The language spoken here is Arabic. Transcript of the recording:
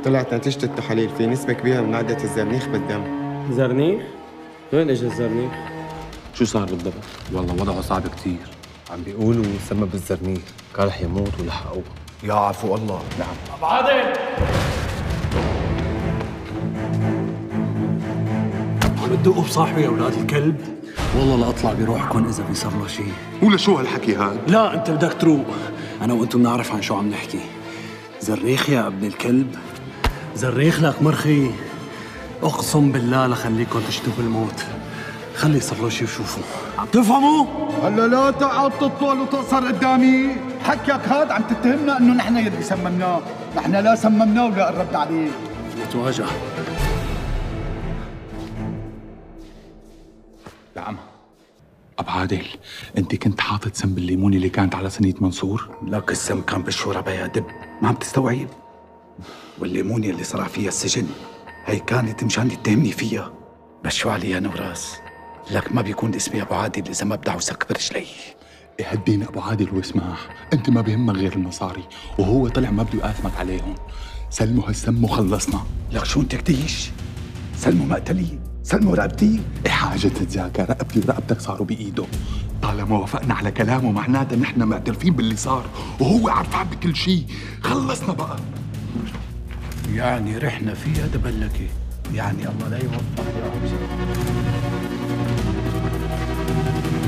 طلعت نتيجة التحاليل في نسبة كبيرة من مادة الزرنيخ بالدم. زرنيخ؟ وين اجى الزرنيخ؟ شو صار بالضبط؟ والله وضعه صعب كتير. عم بيقولوا سبب الزرنيخ، كان رح يموت ولحقوه. يا عفو الله. نعم. أبو عادل! عم تدقوا بصاحبي يا اولاد الكلب؟ والله لا اطلع بروحكم اذا بيصير له شيء. ولا شو هالحكي هاد؟ لا انت بدك تروق، انا وانتم بنعرف عن شو عم نحكي. زريخ يا ابن الكلب، زريخ لك مرخي. اقسم بالله لخليكم تشتهوا الموت. خلي يصير له شيء وشوفوا. عم تفهموا؟ هلا لا تقعد تطول وتقصر قدامي. حكيك هاد عم تتهمنا انه نحن يلي سممناه. نحن لا سممناه ولا قربنا عليه. نتواجه. نعم. أبو عادل، أنت كنت حاطط سم بالليمون اللي كانت على صينية منصور؟ لك السم كان بالشوربة يا دب، ما عم تستوعب؟ والليمونة اللي صرع فيها السجن هي كانت مشان يتهمني فيها. بس شو علي يا نوراس؟ لك ما بيكون اسمي أبو عادل إذا ما بدع وسك برجلي. هدينا أبو عادل واسمح، أنت ما بيهمك غير المصاري، وهو طلع ما بده يآثمك عليهم. سلموا هالسم وخلصنا. لك شو انت كديش؟ سلموا مقتلي، سلموا رقبتي. حاجة تتذاكر، رقبتي ورقبتك صاروا بإيده. طالما وافقنا على كلامه معناته نحن معترفين باللي صار، وهو عرفان بكل شيء. خلصنا بقى. يعني رحنا فيها دبلكة، يعني الله لا يوفق يا عمزة.